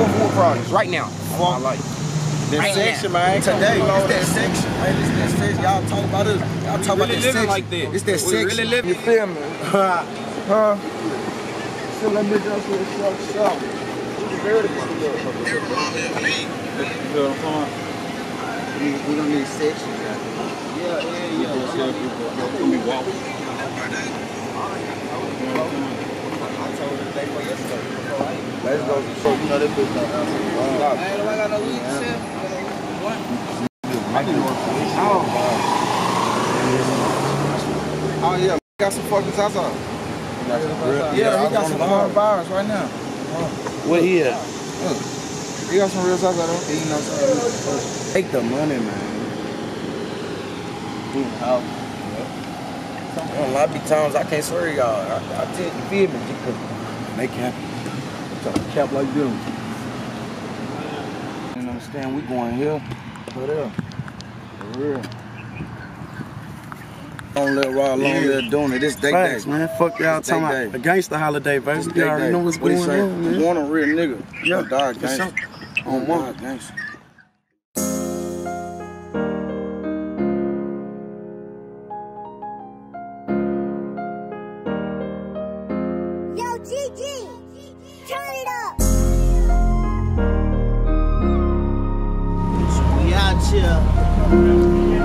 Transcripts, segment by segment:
going for projects right now. Fuck. I like it. That section, man. Today, it's that section. Man, it's that section. Y'all talk about it. Y'all talk about that section. Like that. It's that section. Really living. You feel me? Huh? Still let me just shut. We don't need sections. Yeah. We walking. Let's go. You know that bitch don't Man, I got no weed to sell. Oh yeah, got some fucking salsa. Yeah, he got some virus right now. Where he at? He got some real salsa though. You know what I'm saying? Take the money, man. A lot of times I can't swear y'all. I tell you, feel me? They can't. Cap like them. You understand? We going here, over there. For real. Don't let Raw alone there doing it. This day Facts, day. man. Fuck y'all talking about a gangster holiday, baby. You already know what's going on, man. You want a real nigga. Yeah, dog gangster. On my gangster. Yo, GG, turn it up. We out here.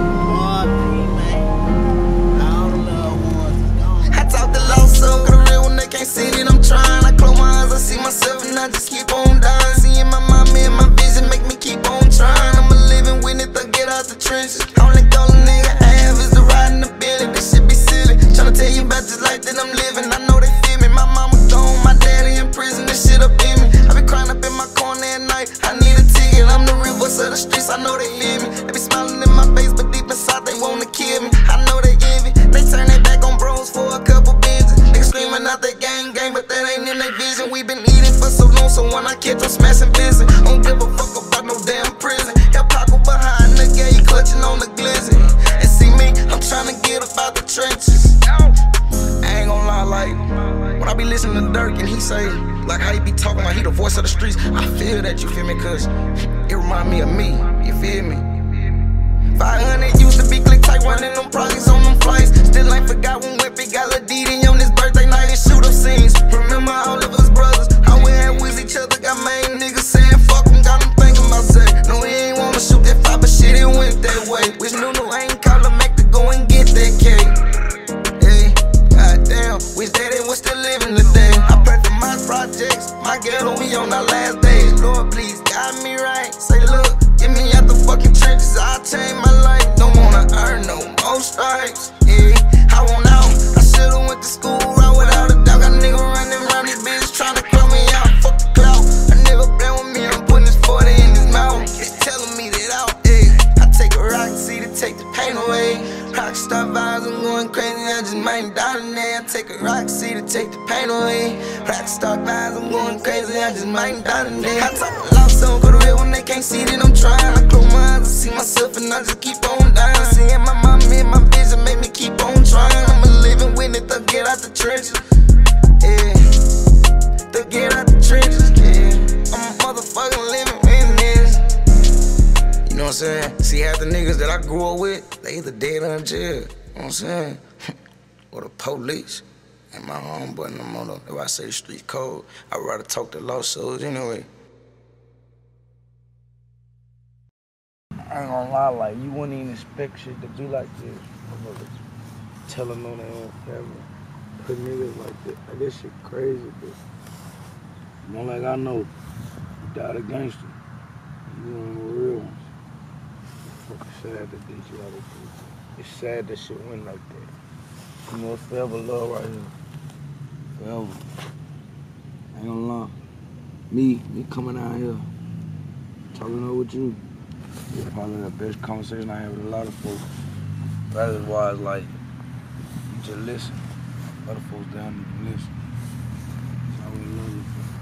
Can't see that I'm trying. I close my eyes, I see myself and I just keep on dying. Seeing my mama and my vision make me keep on trying. I'm a living witness to get out the trenches. Only goal a nigga have is to ride in the building. This shit be silly. Tryna tell you about this life that I'm living. I know they feel me. My mama gone, my daddy in prison. This shit up in me. I be crying up in my corner at night. I need a ticket. I'm the real voice of the streets. I know they feel me. They be smiling in my face, but deep inside they wanna kill me. I know they envy. They turn their back on bros for a couple binges. Niggas screaming out that gang, but that ain't in their vision. We been eating for so long, so when I catch them smashing busy. Don't give a fuck about no damn prison. Hell pocket behind the gate, clutching on the glizzy. And see me, I'm trying to get up out the trenches. I ain't gon' lie, like, when I be listening to Dirk and he say, like how he be talking like he the voice of the streets, I feel that, you feel me, cause it remind me of me, you feel me? 500 used to be click tight, running them projects on them flights. Still ain't forgot when Whippy got Lil Didi on his birthday night and shoot up scenes. Remember all of us brothers, how we had with each other. Got main niggas saying fuck him, got him thinking about say. No, he ain't wanna shoot that 5, but shit, it went that way. Wish Nunu ain't call him Mac to go and get that cake. Hey, goddamn, wish that it was still living today. I pray for my projects, my ghetto, we on our last days. Lord, please guide me right. Say, look, get me out the fucking trenches, I'll change my life. Don't wanna earn no more stripes. Yeah, I want out. I should've went to school right without a doubt. Got a nigga running around this bitch trying to call me out. Fuck the clout. A nigga play with me, I'm putting his 40 in his mouth. It's telling me that out. Yeah, I take a rock seat to take the pain away. Rockstar vibes, I'm going crazy. I just might die today. I take a rock seat to take the pain away. Rockstar vibes, I'm going crazy. I just might die today. I talk a lot, so go to real when they can't see that I'm trying. I close my eyes, I see myself and I just keep on dying. Seeing my mama and my vision make me keep on trying. I'm a living witness to get out the trenches. Yeah, to get out the trenches. Yeah, I'm a motherfucking living witness. You know what I'm saying? See, half the niggas that I grew up with, they either dead or in jail. You know what I'm saying? Or the police. And my homeboy, I'm on the, if I say street code, I'd rather talk to lawsuits anyway. I ain't gonna lie, like, you wouldn't even expect shit to be like this. Tell them on their own camera. Put niggas like this. Like, this shit crazy, bitch. More like I know, you died a gangster. You one of the real ones. It's fucking sad that these y'all do. It's sad that shit went like that. You know, it's forever love right here. Forever. I ain't gonna lie. Me coming out here, talking over with you. It's probably the best conversation I had with a lot of folks. That is why it's like, you just listen. Other folks down there listen. That's how we love you.